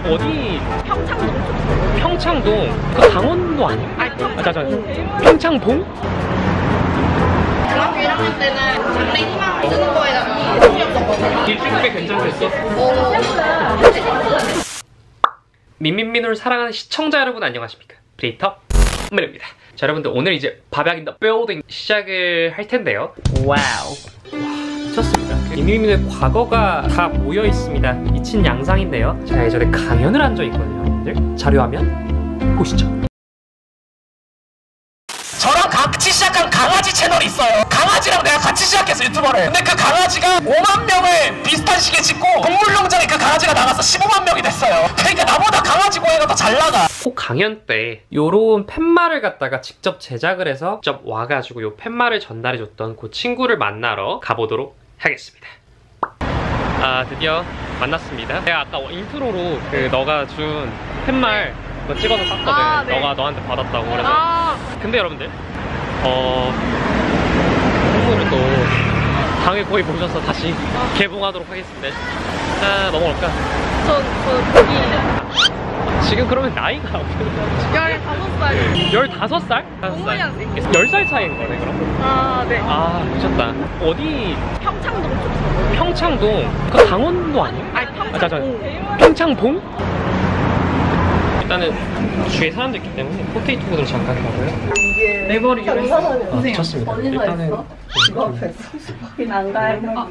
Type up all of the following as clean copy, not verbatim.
어디? 평창동. 평창동? 그 강원도 아니야? 아니, 자, 평창봉? 중학교 1학년 때는 장래 희망 쓰는 거에다가 성이었었거든요. 일주일에 괜찮겠어? 민민민을 사랑하는 시청자 여러분 안녕하십니까? 브리터 민입니다. 자, 여러분들 오늘 이제 밥약 인더 빌딩 시작을 할 텐데요. 와우. 미쳤습니다. 민민민의 과거가 다 모여 있습니다. 미친 양상인데요. 제가 예전에 강연을 한 적이 있거든요. 여러분들 자료화면 보시죠. 저랑 같이 시작한 강아지 채널이 있어요. 강아지랑 내가 같이 시작했어, 유튜버를. 근데 그 강아지가 5만 명을 비슷한 시기에 찍고 동물농장에 그 강아지가 나가서 15만 명이 됐어요. 그러니까 나보다 강아지 고양이가 더 잘 나가. 그 강연 때 요런 팻말을 갖다가 직접 제작을 해서 직접 와가지고 요 팻말을 전달해줬던 그 친구를 만나러 가보도록 하겠습니다. 아, 드디어 만났습니다. 내가 아까 인트로로 그 너가 준 팻말 그거 찍어서 땄거든. 아, 네. 너가 너한테 받았다고 그래서. 근데 여러분들 선물을 또 당일 거의 보셔서 다시 개봉하도록 하겠습니다. 자, 넘어갈까? 저 거기 지금 그러면 나이가 15살. 15살? 05년생. 10살 차이인 거네 그럼? 아, 네. 아, 미쳤다. 어디? 평창동 쪽. 평창동? 그 강원도 아니야? 아니, 평창동. 평창봉? 일단은 주위에 사람들 있기 때문에 포테이토 푸드로 잠깐 가고요. 내 머리 아, 미쳤습니다. 일단은 안 가요.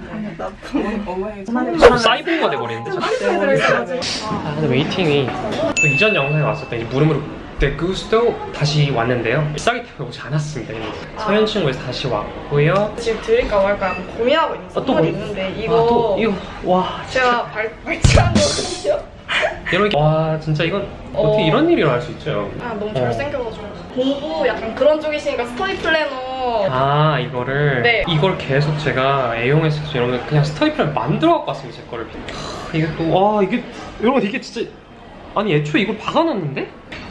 사이보그가 돼버리는데 아, 근데 웨이팅이 또 이전 영상에 왔을 때 무릎으로 데구스도 다시 왔는데요. 싸기 때문에 오지 않았습니다. 서현 친구에서 다시 왔고요. 지금 드릴까 말까 고민하고 있는 선물이 있는데 이거 와, 제가 발치한 거거든요. 이렇게 와, 진짜 이건 어떻게 이런 일이 일어날 수 있죠? 아, 너무 잘생겨가지고 공부 약간 그런 쪽이시니까 스터디 플래너. 아, 이거를 네. 이걸 계속 제가 애용했어요. 여러분 그냥 스터디 플랜 만들어 갖고 왔습니다. 제 거를. 이게 또 와, 이게 여러분 이게 진짜 아니 애초에 이걸 박아놨는데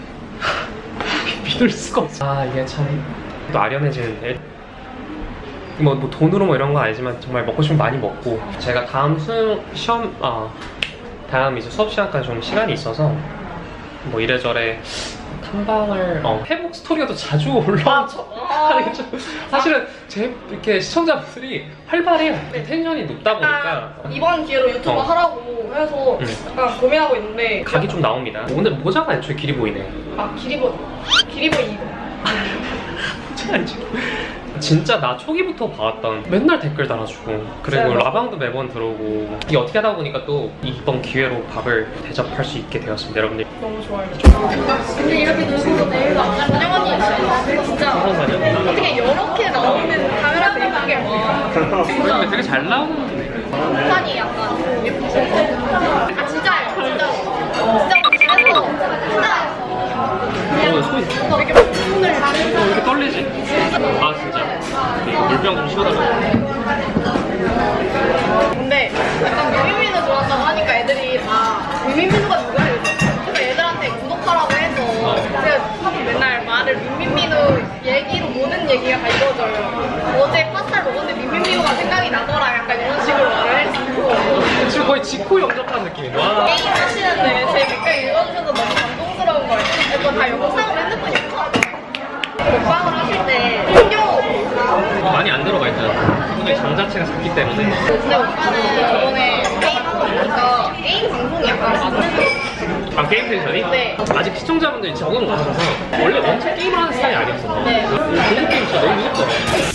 믿을 수가 없어. 아, 이게 참 또 아련해지는데. 뭐 돈으로 뭐 이런 건 아니지만 정말 먹고 싶으면 많이 먹고, 제가 다음 시험 다음 이제 수업 시간까지 좀 시간이 있어서 뭐 이래저래 탐방을 회복 스토리가 더 자주 올라오는 게 좀 사실은 제 이렇게 시청자분들이 활발해요. 텐션이 높다 보니까 이번 기회로 유튜브 하라고 해서 약간 고민하고 있는데 각이 좀 나옵니다. 오늘 모자가 애초에 길이 보이네. 아, 기리보이 이거 모자 아니지? 진짜 나 초기부터 봐왔던 맨날 댓글 달아주고, 그리고 라방도 매번 들어오고, 이게 어떻게 하다 보니까 또 이번 기회로 밥을 대접할 수 있게 되었습니다. 여러분들 너무 좋아요. 근데 이렇게 눈썹도 내일도 안 가면 안녕하니 진짜 어떻게 이렇게 나오는 카메라 되게 예쁘게 와. 근데 되게 잘 나오는데 판이 약간 예쁘죠? 아, 진짜요. 진짜 손이 이렇게 손을 왜 이렇게 떨리지? 아, 진짜 물병 좀 씌워달라. 근데 약간 미미민우 좋아한다고 하니까 애들이 다 미미민우가 누구야? 그래서 애들한테 구독하라고 해서 제가 맨날 말을 민민민우 얘기로 모든 얘기가 다 이루어져요. 어제 파스타를 먹었는데 민민민우가 생각이 나더라, 약간 이런 식으로 말을 했고. 지금 거의 직후 영접한 느낌이네. 와. 게임 하시는데 제 댓글 읽어주셔서 너무 감동스러운 거예요. 이거 다 영상으로 핸드폰에 켜놨어요. 먹방을 하실 때 신경 많이 안 들어가 있잖아. 오늘 장 자체가 작기 때문에. 근데 오빠는 저번에 게임하고 보니까 게임 방송이 약간 맞는. 아, 게임 텐션이? 네. 아직 시청자분들이 적응 못 하셔서 원래 원체 게임을 하는 스타일이 아니었어. 네. 공포 게임 진짜 너무 무섭더라.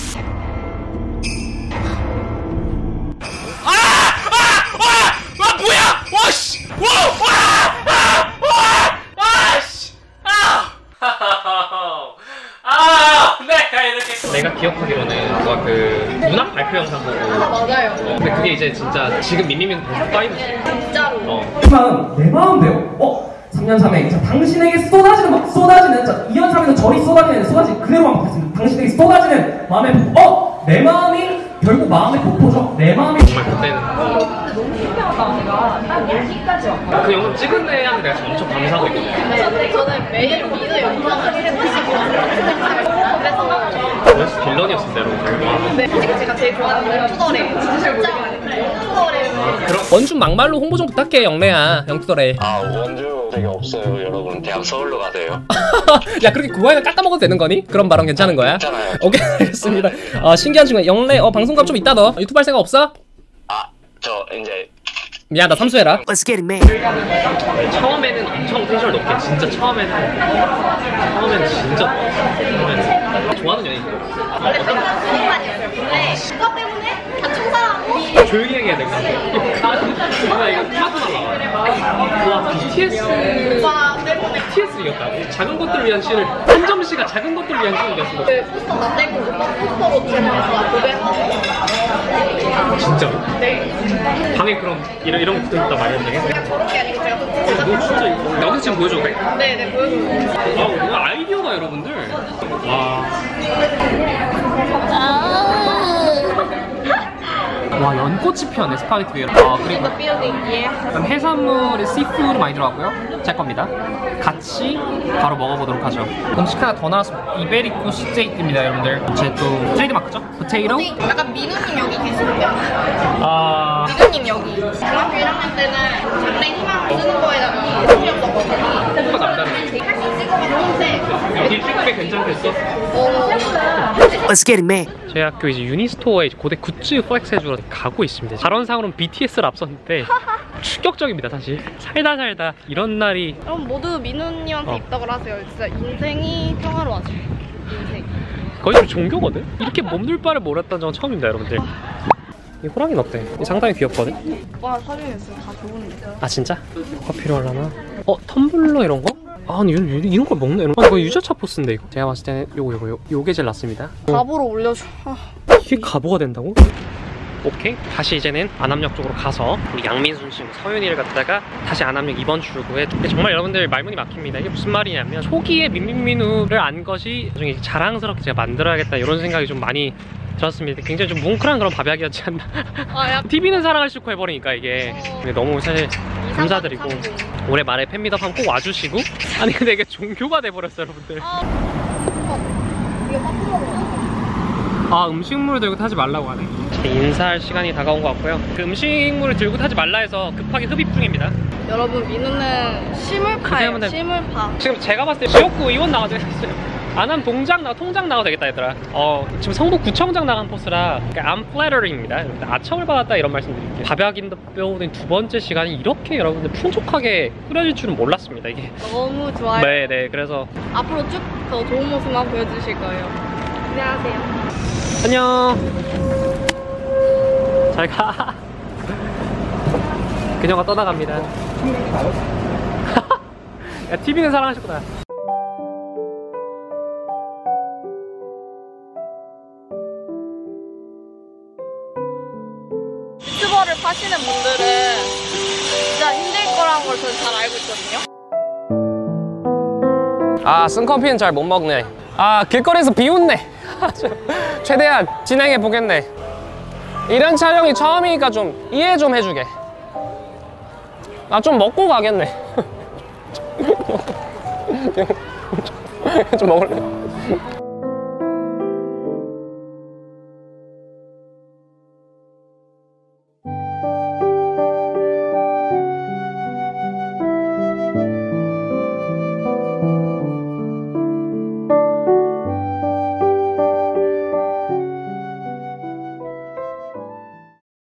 뭐야! 와, 씨! 내가 기억하기로는 너가 그 문학 발표 영상 보고. 맞아요. 근데 그게 이제 진짜 지금 민민민 벌써 따이면서 진짜로. 하지만 내 마음대로 3년 3회 자, 당신에게 쏟아지는 자, 2년 3회는 저리 쏟아지는 그대로만 받겠습니다. 당신에게 쏟아지는 마음의 폭포. 내 마음이 결국 마음의 폭포죠. 내 마음이 정말 그때는 너무 신기하다. 내가 딱 여기까지 왔다. 그 영상 찍은 애한테 내가 엄청 감사하고 있거든요. 근데 저는 매일 미드 영상을 해보시고 그래서 원래 빌런이었을 때로. 근데 솔직히 제가 제일 좋아하는 건 투더래. 진짜 영토거래를 원주 막말로 홍보 좀 부탁해 영래야. 영토래. 아 원주 되게 없어요 여러분. 대학 서울로 가세요. 야 그렇게 그거에는 깎아 먹어도 되는 거니? 그런 발언 괜찮은 거야? 괜찮아요. 오케이 알겠습니다. 신기한 친구야. 영래 방송감 좀 있다 너. 유튜브 할 생각 없어? 아 저 이제 미안 나 삼수해라. Let's get it, man. 처음에는 엄청 텐션 높게 진짜 처음에는 진짜 좋아하는 연예인 원래 백만 소문만이었어요. 근데 그것 때문에 다 청산하고 조용히 얘기해야 될까? 아 이거 파도 날라와. 와 BTS 오빠 때문에 BTS 이겼다고? 작은 것들을 위한 신을 한점 씨가 작은 것들을 위한 신을 이겼어. 그 포스터 나 떼고 오빠 포스터로 제가 고백하고 진짜로? 네. 방에 그럼 이런 거 붙어있다 말이 안 되게? 그냥 저런 게 아니고 제가 너 진짜 이거 여기 지금 보여줘도 돼? 네네 보여줘요. 아 이거 아이디어가 여러분들. 와 연꽃이 피었네 스파게티 위에. 그리고 그럼 해산물에 씨푸드 많이 들어갔고요. 제 겁니다. 같이 바로 먹어보도록 하죠. 음식 하나 더 나왔습니다. 이베리코 스테이크입니다 여러분들. 제 또 트레이드 마크죠? 포테이로. 약간 민우님 여기 계시는데요? 아 민우님 여기 중학교 1학년 때는 장래 희망 쓰는 거에다가 소리였었거든요. 호가 남다르네. 할수 있을 것 같은데 여기 찍게 괜찮겠어? Let's get it, man. 저희 학교 이제 유니스토어에 이제 고대 굿즈 플렉스 해주러 가고 있습니다. 발언상으로는 BTS를 앞섰는데 충격적입니다 사실. 살다 이런 날이. 그럼 모두 민우님한테 입덕을 하세요. 진짜 인생이 평화로워져요. 인생. 거의 좀 종교거든? 이렇게 몸둘 바를 몰랐던 적은 처음입니다 여러분들. 이 호랑이는 어때? 상당히 귀엽거든? 오빠 사진했어요. 다 좋은데. 아 진짜? 커피로 하려나? 텀블러 이런 거? 아 근데 이런 걸 먹네. 이거 유자차 포스인데 이거. 제가 봤을 때는 요게 제일 낫습니다. 갑으로 올려줘. 이게 가보가 된다고? 오케이 다시 이제는 안암역 쪽으로 가서 우리 양민순 씨, 서윤이를 갖다가 다시 안암역 2번 출구에. 정말 여러분들 말문이 막힙니다. 이게 무슨 말이냐면 초기에 민민민우를 안 것이 나중에 자랑스럽게 제가 만들어야겠다 이런 생각이 좀 많이 들었습니다. 굉장히 좀 뭉클한 그런 밥약이었지 않나. TV는 사랑을 싣고 해버리니까 이게. 근데 너무 사실 감사드리고 올해 말에 팬미덕 한번 꼭 와주시고. 아니 근데 이게 종교가 돼버렸어요 여러분들. 음식물을 들고 타지 말라고 하네. 인사할 시간이 다가온 것 같고요. 그 음식물을 들고 타지 말라 해서 급하게 흡입 중입니다. 여러분 민우는 실물파예요. 실물파. 지금 제가 봤을 때 지역구 의원 나가도 되겠어요. 안암 통장 나가도 되겠다 얘들아. 지금 성북구청장 나간 포스라 I'm flattering입니다. 아첨을 받았다 이런 말씀 드릴게요. 밥약인 더 뼈는 두 번째 시간이 이렇게 여러분들 풍족하게 흐려질 줄은 몰랐습니다 이게. 너무 좋아요. 네네. 그래서 앞으로 쭉 더 좋은 모습만 보여주실 거예요. 안녕하세요. 안녕. 잘 가. 그녀가 떠나갑니다. 야 TV는 사랑하셨구나. 유튜버를 파시는 분들은 진짜 힘들 거라는 걸 저는 잘 알고 있거든요. 쓴커피는 잘 못 먹네. 길거리에서 비웃네. 최대한 진행해 보겠네. 이런 촬영이 처음이니까 좀 이해 좀 해주게. 좀 먹고 가겠네. 좀 먹을래?